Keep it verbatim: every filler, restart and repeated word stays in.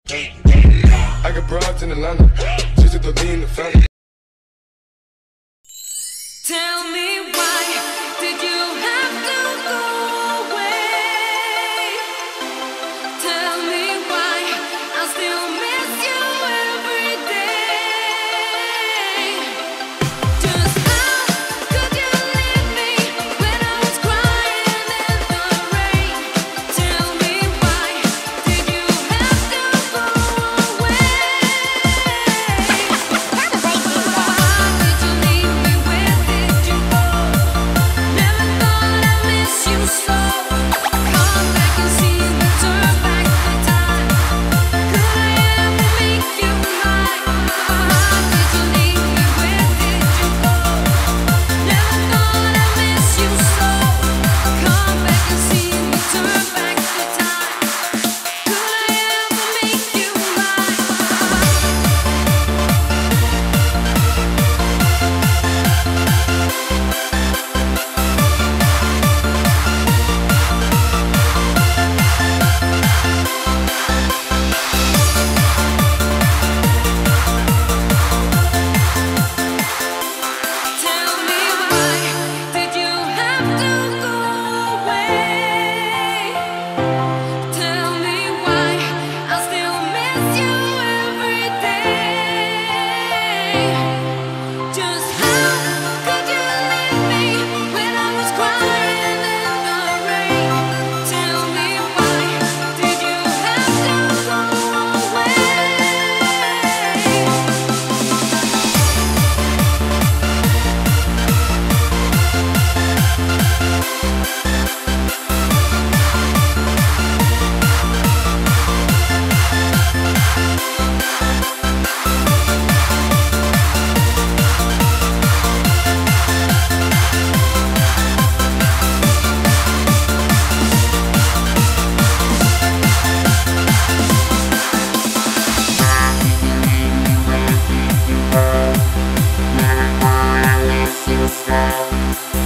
I got broads in Atlanta, just to the lean the family. Tell me why did you have to go away? Tell me why I still miss you every day. Just how could you leave me when I was crying in the rain? Tell me why did you have to go away? Why did you leave me? Where did you go? Never thought I'd miss you so. Come back and see me, turn back the time. Could I ever make you mine? Why did you leave me? Where did you go? Never thought I'd miss you so. Come back and see me, turn back the time. Could I ever make you mine? Tell me why did you have to go away? Tell me why I still miss you every day. Just how could you leave me when I was crying in the rain? Tell me why did you have to go away? Miss you so.